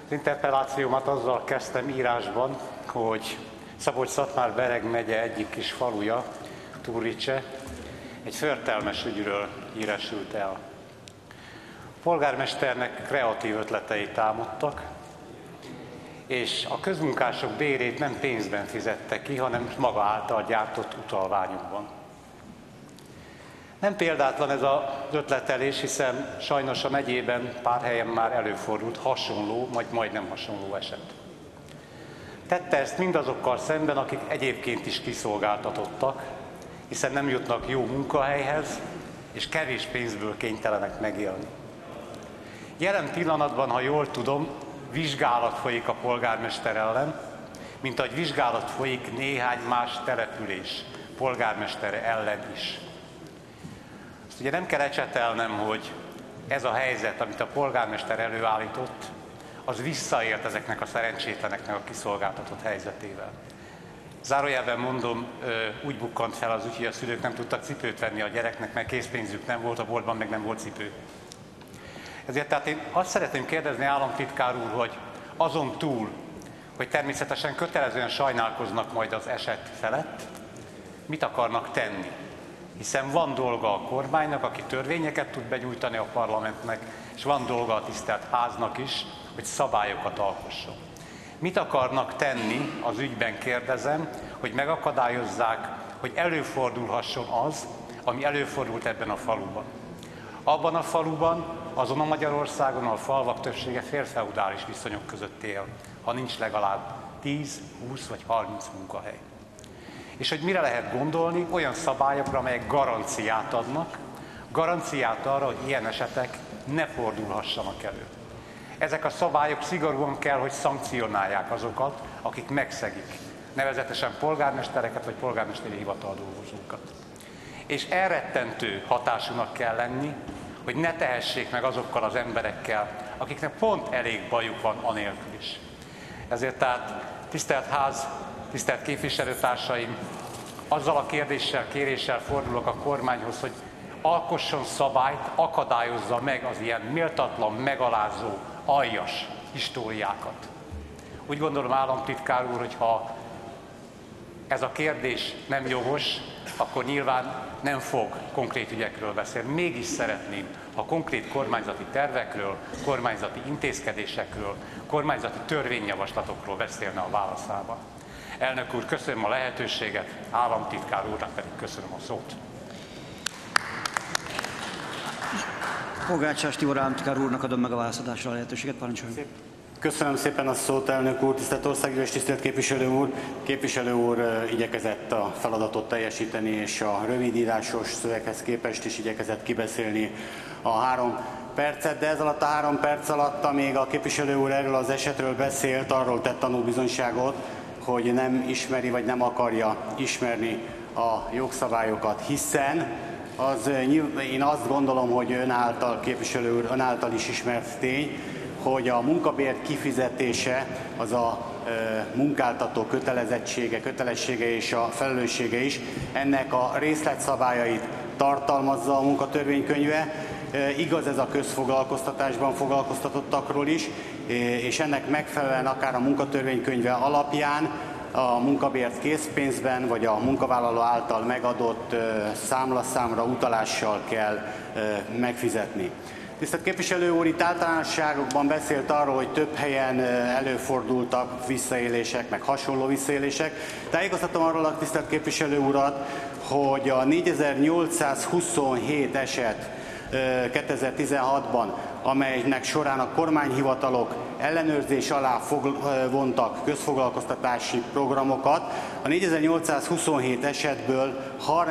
Az interpellációmat azzal kezdtem írásban, hogy Szabolcs-Szatmár-Bereg megye egyik kis faluja, Turricse, egy förtelmes ügyről híresült el. A polgármesternek kreatív ötletei támadtak, és a közmunkások bérét nem pénzben fizette ki, hanem maga által gyártott utalványokban. Nem példátlan ez az ötletelés, hiszen sajnos a megyében pár helyen már előfordult hasonló, vagy majdnem hasonló eset. Tette ezt mindazokkal szemben, akik egyébként is kiszolgáltatottak, hiszen nem jutnak jó munkahelyhez, és kevés pénzből kénytelenek megélni. Jelen pillanatban, ha jól tudom, vizsgálat folyik a polgármester ellen, mint ahogy vizsgálat folyik néhány más település polgármestere ellen is. Azt ugye nem kell ecsetelnem, hogy ez a helyzet, amit a polgármester előállított, az visszaélt ezeknek a szerencsétleneknek a kiszolgáltatott helyzetével. Zárójelben mondom, úgy bukkant fel az ügy, hogy a szülők nem tudtak cipőt venni a gyereknek, mert készpénzük nem volt, a boltban meg nem volt cipő. Ezért tehát én azt szeretném kérdezni, államtitkár úr, hogy azon túl, hogy természetesen kötelezően sajnálkoznak majd az eset felett, mit akarnak tenni? Hiszen van dolga a kormánynak, aki törvényeket tud benyújtani a parlamentnek, és van dolga a tisztelt háznak is, hogy szabályokat alkosson. Mit akarnak tenni az ügyben, kérdezem, hogy megakadályozzák, hogy előfordulhasson az, ami előfordult ebben a faluban. Abban a faluban, azon a Magyarországon, a falvak többsége félfeudális viszonyok között él, ha nincs legalább 10, 20 vagy 30 munkahely. És hogy mire lehet gondolni? Olyan szabályokra, amelyek garanciát adnak, garanciát arra, hogy ilyen esetek ne fordulhassanak elő. Ezek a szabályok szigorúan kell, hogy szankcionálják azokat, akik megszegik, nevezetesen polgármestereket vagy polgármesteri hivataldolgozókat. És elrettentő hatásúnak kell lenni, hogy ne tehessék meg azokkal az emberekkel, akiknek pont elég bajuk van anélkül is. Ezért tehát tisztelt ház, tisztelt képviselőtársaim, azzal a kérdéssel, kéréssel fordulok a kormányhoz, hogy alkosson szabályt, akadályozza meg az ilyen méltatlan, megalázó, aljas históriákat. Úgy gondolom, államtitkár úr, hogy ha ez a kérdés nem jogos, akkor nyilván nem fog konkrét ügyekről beszélni. Mégis szeretném, ha konkrét kormányzati tervekről, kormányzati intézkedésekről, kormányzati törvényjavaslatokról beszélne a válaszában. Elnök úr, köszönöm a lehetőséget, államtitkár úrnak pedig köszönöm a szót. Pogácsás Tibor államtitkár úrnak adom meg a válaszadásra a lehetőséget, parancsoljon. Köszönöm szépen a szót, elnök úr, tisztelt országgyűlés, tisztelt képviselő úr. Képviselő úr igyekezett a feladatot teljesíteni, és a rövidírásos szöveghez képest is igyekezett kibeszélni a 3 percet, de ez alatt a 3 perc alatt, amíg a képviselő úr erről az esetről beszélt, arról tett tanúbizonyságot, hogy nem ismeri vagy nem akarja ismerni a jogszabályokat, hiszen én azt gondolom, hogy ön által, képviselő úr, ön által is ismert tény, hogy a munkabér kifizetése az a munkáltató kötelessége és a felelőssége is. Ennek a részletszabályait tartalmazza a munkatörvénykönyve. Igaz ez a közfoglalkoztatásban foglalkoztatottakról is, és ennek megfelelően akár a munkatörvénykönyve alapján a munkabért készpénzben, vagy a munkavállaló által megadott számlaszámra utalással kell megfizetni. Tisztelt képviselő úr, itt általánosságokban beszélt arról, hogy több helyen előfordultak visszaélések, meg hasonló visszaélések. Tájékoztatom arról a tisztelt képviselő urat, hogy a 4827 eset 2016-ban, amelynek során a kormányhivatalok ellenőrzés alá vontak közfoglalkoztatási programokat. A 4827 esetből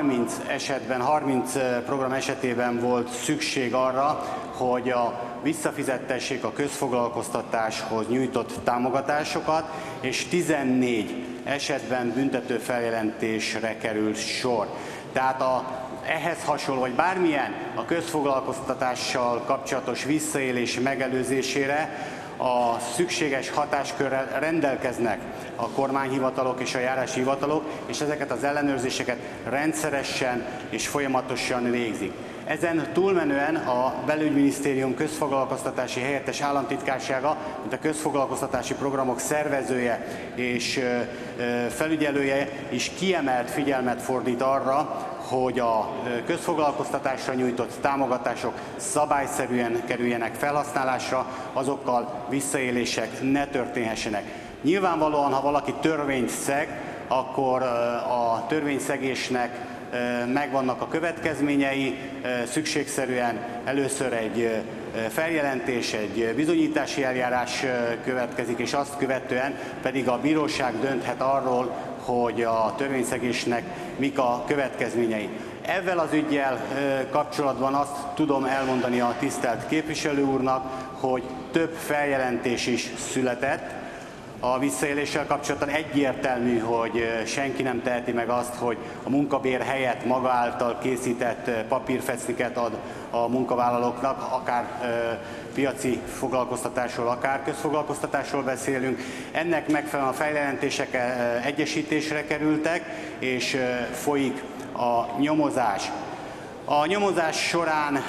30 program esetében volt szükség arra, hogy visszafizettessék a közfoglalkoztatáshoz nyújtott támogatásokat, és 14 esetben büntető feljelentésre került sor. Tehát ehhez hasonló, vagy bármilyen a közfoglalkoztatással kapcsolatos visszaélés megelőzésére a szükséges hatáskörrel rendelkeznek a kormányhivatalok és a járási hivatalok, és ezeket az ellenőrzéseket rendszeresen és folyamatosan végzik. Ezen túlmenően a Belügyminisztérium közfoglalkoztatási helyettes államtitkársága, mint a közfoglalkoztatási programok szervezője és felügyelője is kiemelt figyelmet fordít arra, hogy a közfoglalkoztatásra nyújtott támogatások szabályszerűen kerüljenek felhasználásra, azokkal visszaélések ne történhessenek. Nyilvánvalóan, ha valaki törvényt szeg, akkor a törvényszegésnek megvannak a következményei, szükségszerűen először egy feljelentés, egy bizonyítási eljárás következik, és azt követően pedig a bíróság dönthet arról, hogy a törvényszegésnek mik a következményei. Ezzel az üggyel kapcsolatban azt tudom elmondani a tisztelt képviselő úrnak, hogy több feljelentés is született. A visszaéléssel kapcsolatban egyértelmű, hogy senki nem teheti meg azt, hogy a munkabér helyett maga által készített papírfecniket ad a munkavállalóknak, akár piaci foglalkoztatásról, akár közfoglalkoztatásról beszélünk. Ennek megfelelően a feljelentések egyesítésre kerültek, és folyik a nyomozás. A nyomozás során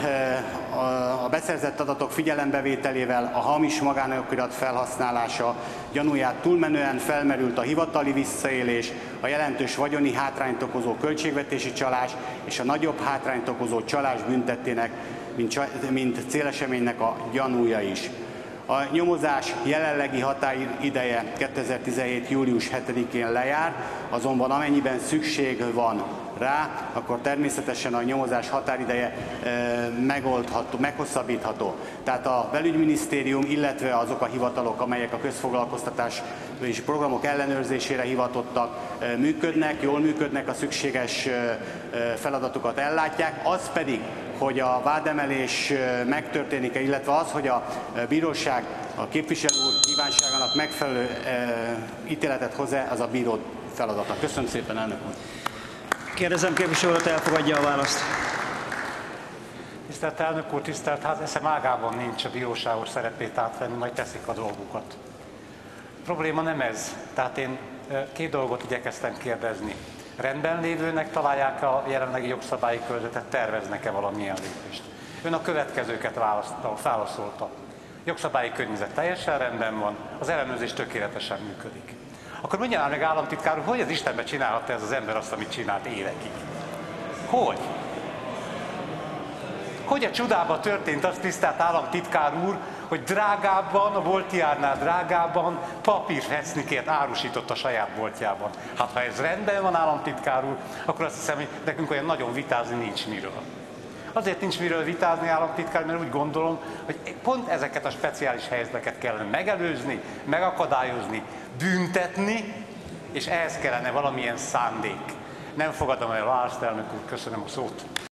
a beszerzett adatok figyelembevételével a hamis magánokirat felhasználása gyanúját túlmenően felmerült a hivatali visszaélés, a jelentős vagyoni hátrányt okozó költségvetési csalás és a nagyobb hátrányt okozó csalás büntettének, mint céleseménynek a gyanúja is. A nyomozás jelenlegi határideje 2017. július 7-én lejár, azonban amennyiben szükség van rá, akkor természetesen a nyomozás határideje meghosszabbítható. Tehát a Belügyminisztérium, illetve azok a hivatalok, amelyek a közfoglalkoztatás és programok ellenőrzésére hivatottak, működnek, jól működnek, a szükséges feladatokat ellátják, az pedig, hogy a vádemelés megtörténik-e, illetve az, hogy a bíróság a képviselő úr kívánságának megfelelő ítéletet hozzá, az a bíró feladata. Köszönöm szépen, elnök úr! Kérdezem képviselő urat, elfogadja a választ. Tisztelt elnök úr, tisztelt ház, eszem ágában nincs a bíróságos szerepét átvenni, majd teszik a dolgukat. A probléma nem ez. Tehát én két dolgot igyekeztem kérdezni. Rendben lévőnek találják a jelenlegi jogszabályi környezetet, terveznek-e valamilyen lépést? Ön a következőket válaszolta. Jogszabályi környezet teljesen rendben van, az ellenőrzés tökéletesen működik. Akkor mondja meg, államtitkár úr, hogy az Istenbe csinálhatta ez az ember azt, amit csinált évekig? Hogy? Hogy a csodában történt az, tisztelt államtitkár úr, hogy drágábban, a boltjárnál drágábban papírfecnikért árusított a saját boltjában? Hát ha ez rendben van, államtitkár úr, akkor azt hiszem, hogy nekünk olyan nagyon vitázni nincs miről. Azért nincs miről vitázni, államtitkár, mert úgy gondolom, hogy pont ezeket a speciális helyzeteket kellene megelőzni, megakadályozni, büntetni, és ehhez kellene valamilyen szándék. Nem fogadom el a választ, elnök úr, köszönöm a szót.